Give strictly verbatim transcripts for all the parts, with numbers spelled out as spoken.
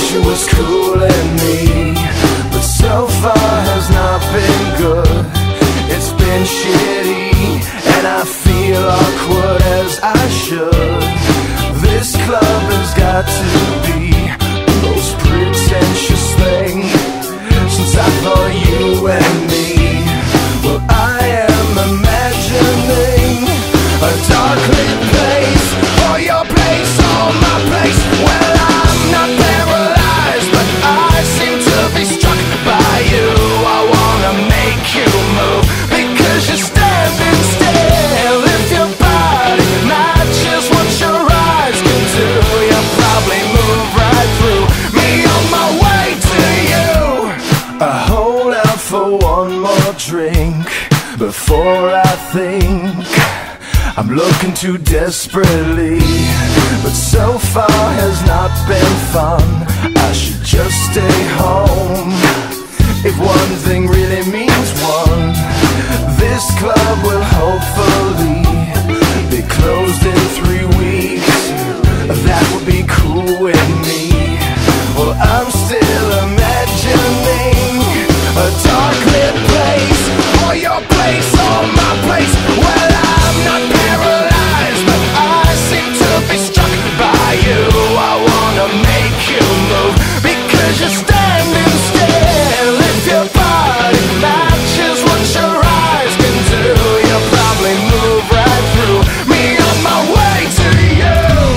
she was cooling me, but so far has not been good. It's been shitty, and I feel awkward as I should. This club has got to be the most pretentious thing since I thought you and me. Well, I am imagining a dark lit place, or your place, or my place. Well, I'm not paralyzed, but I seem to be struck by you. I wanna make you move, because you're standing still. If your body matches what your eyes can do, you'll probably move right through me on my way to you. I hold out for one more drink before I think I'm looking too desperately, but so far has not been fun. I should just stay home. If one thing really means one, this club will hopefully be closed in three weeks. That would be cool with me. Well, I'm still imagining a dark lit place, or your place, or my place. Well, I'm not paralyzed, but I seem to be struck by you. I wanna make you move, because you're standing still. If your body matches what your eyes can do, you'll probably move right through me on my way to you.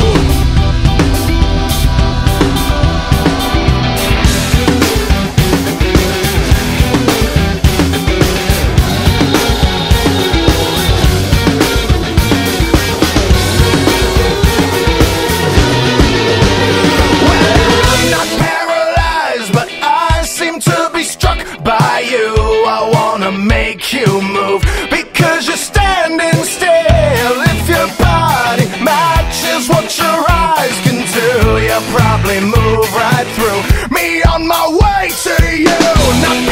Make you move, because you're standing still. If your body matches what your eyes can do, you'll probably move right through me on my way to you. Not